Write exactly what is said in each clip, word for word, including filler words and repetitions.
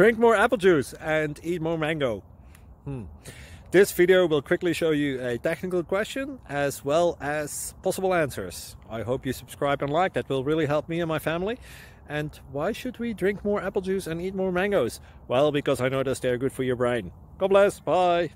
Drink more apple juice and eat more mango. Hmm. This video will quickly show you a technical question as well as possible answers. I hope you subscribe and like, that will really help me and my family. And why should we drink more apple juice and eat more mangoes? Well, because I noticed they're good for your brain. God bless, bye!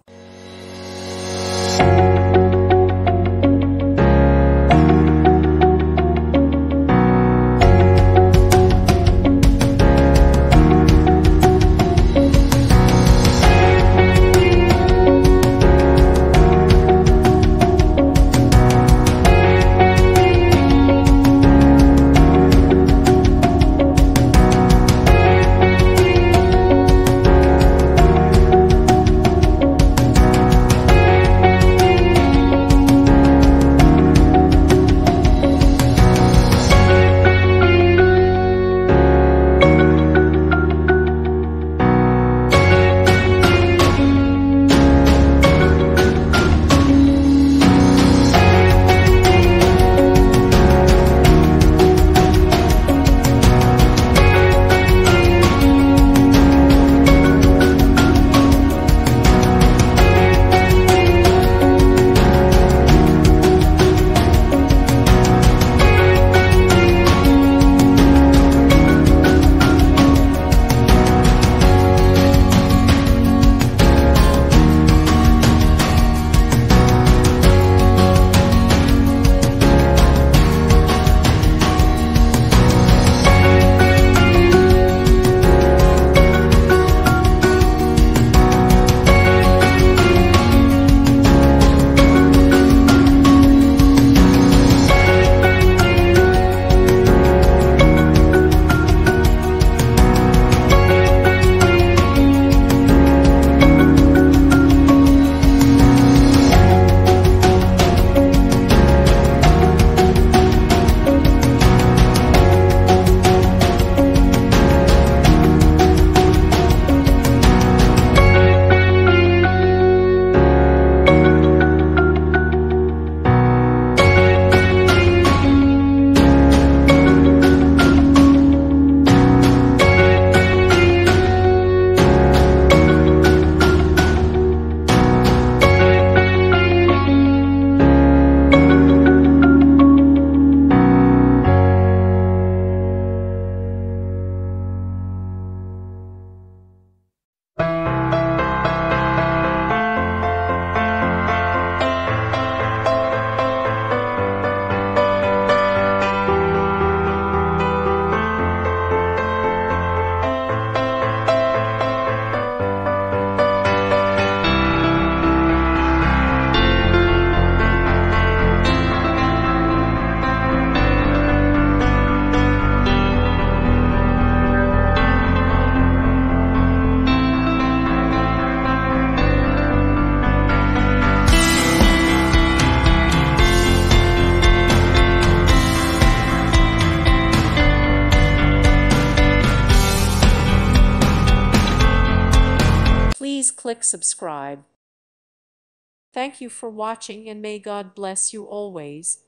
Please click subscribe. Thank you for watching and may God bless you always.